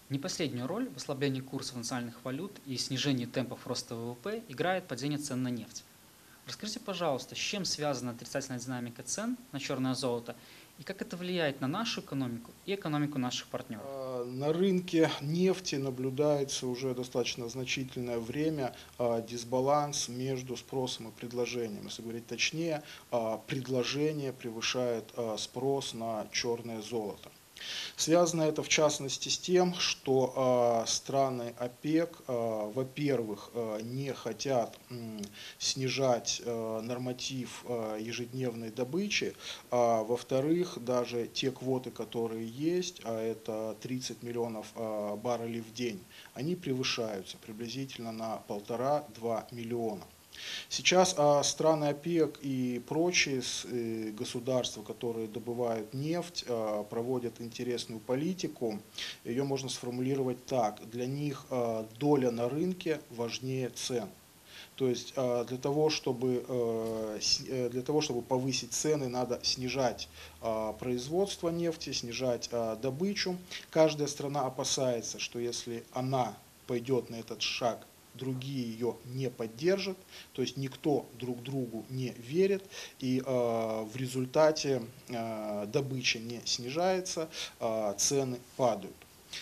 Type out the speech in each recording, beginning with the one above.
Не последнюю роль в ослаблении курсов национальных валют и снижении темпов роста ВВП играет падение цен на нефть. Расскажите, пожалуйста, с чем связана отрицательная динамика цен на черное золото и как это влияет на нашу экономику и экономику наших партнеров? На рынке нефти наблюдается уже достаточно значительное время дисбаланс между спросом и предложением. Если говорить точнее, предложение превышает спрос на черное золото. Связано это в частности с тем, что страны ОПЕК, во-первых, не хотят снижать норматив ежедневной добычи, а во-вторых, даже те квоты, которые есть, а это 30 миллионов баррелей в день, они превышаются приблизительно на 1,5–2 миллиона. Сейчас страны ОПЕК и прочие государства, которые добывают нефть, проводят интересную политику. Ее можно сформулировать так. Для них доля на рынке важнее цен. То есть для того, чтобы повысить цены, надо снижать производство нефти, снижать добычу. Каждая страна опасается, что если она пойдет на этот шаг, другие ее не поддержат, то есть никто друг другу не верит, и в результате добыча не снижается, цены падают.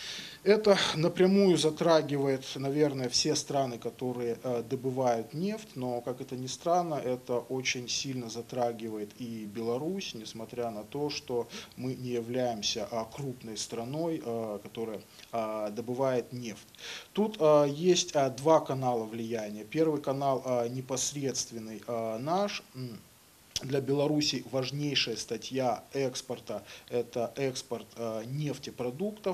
Это напрямую затрагивает, наверное, все страны, которые добывают нефть, но, как это ни странно, это очень сильно затрагивает и Беларусь, несмотря на то, что мы не являемся крупной страной, которая добывает нефть. Тут есть два канала влияния. Первый канал непосредственный наш. Для Беларуси важнейшая статья экспорта – это экспорт нефтепродуктов.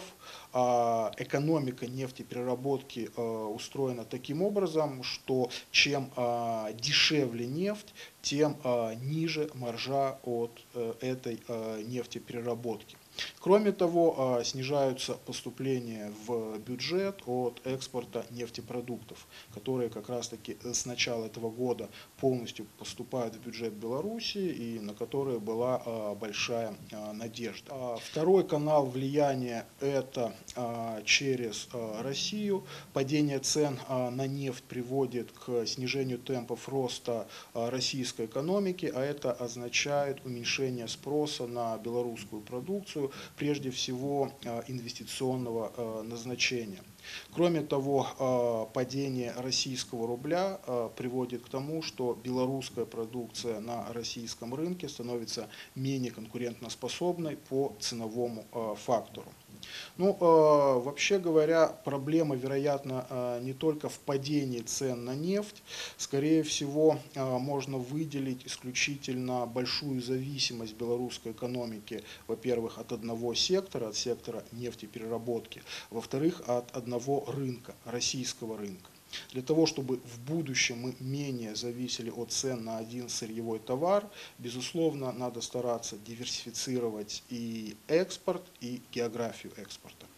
Экономика нефтепереработки устроена таким образом, что чем дешевле нефть, тем ниже маржа от этой нефтепереработки. Кроме того, снижаются поступления в бюджет от экспорта нефтепродуктов, которые как раз-таки с начала этого года полностью поступают в бюджет Беларуси и на которые была большая надежда. Второй канал влияния – это через Россию. Падение цен на нефть приводит к снижению темпов роста российской экономики, а это означает уменьшение спроса на белорусскую продукцию, прежде всего инвестиционного назначения. Кроме того, падение российского рубля приводит к тому, что белорусская продукция на российском рынке становится менее конкурентоспособной по ценовому фактору. Ну, вообще говоря, проблема, вероятно, не только в падении цен на нефть. Скорее всего, можно выделить исключительно большую зависимость белорусской экономики, во-первых, от одного сектора, от сектора нефтепереработки, во-вторых, от одного рынка, российского рынка. Для того, чтобы в будущем мы менее зависели от цен на один сырьевой товар, безусловно, надо стараться диверсифицировать и экспорт, и географию экспорта.